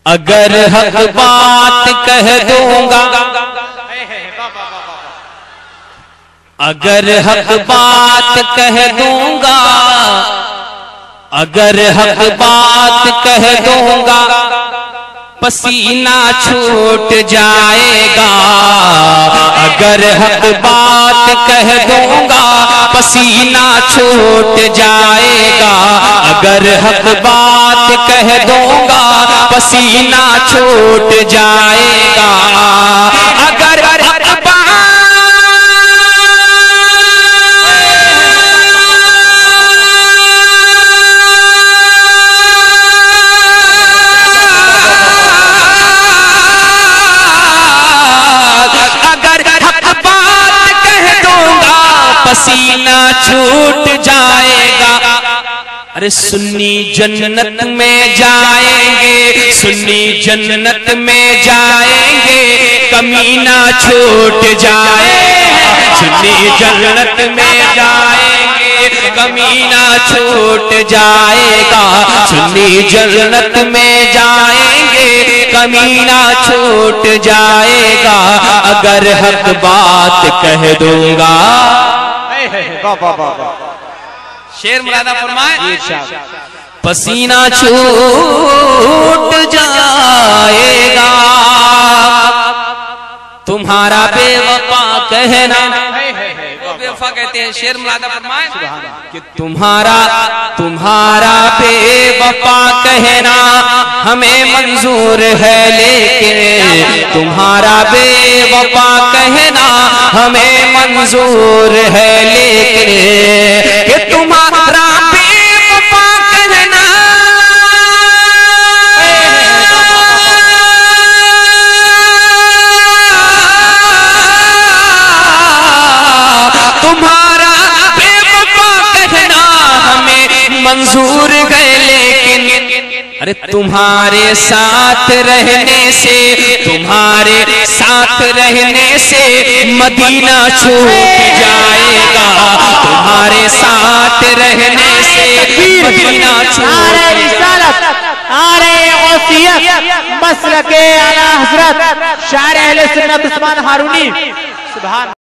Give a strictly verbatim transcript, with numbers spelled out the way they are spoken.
अगर हक बात कह दूंगा, अगर हक बात कह दूंगा, अगर हक बात कह दूंगा, पसीना छूट जाएगा। अगर हक बात कह दूंगा, पसीना छूट जाएगा। अगर हक बात कह दूंगा, पसीना छूट जाएगा। अगर हक बात पसीना छूट जाएगा। अरे सुन्नी जन्नत में जाएंगे, सुन्नी जन्नत में जाएंगे, कमीना छूट जाएगा। सुन्नी जन्नत में जाएंगे, कमीना छूट जाएगा। सुन्नी जन्नत में जाएंगे, कमीना छूट जाएगा। अगर हक बात कह दूंगा। शेर मुरादा फरमाए, पसीना छूट जाएगा। तुम्हारा बेवफा कहना, बेवफा कहते हैं, शेर मुरादा फरमाए कि तुम्हारा तुम्हारा बेवफा कहना हमें मंजूर है, लेकिन तुम्हारा बेवफा कहना हमें मंजूर है, लेकिन कि तुम्हारा बेवफा कहना तुम्हारा बेवफा कहना हमें मंजूर है, लेकिन अरे तुम्हारे साथ रहने से, तुम्हारे साथ रहने से मदीना छूट जाएगा। तुम्हारे साथ रहने से मदीना छूट जाएगा। मसलके आला हज़रत शायर अहले सुन्नत उस्मान हारूनी। सुभान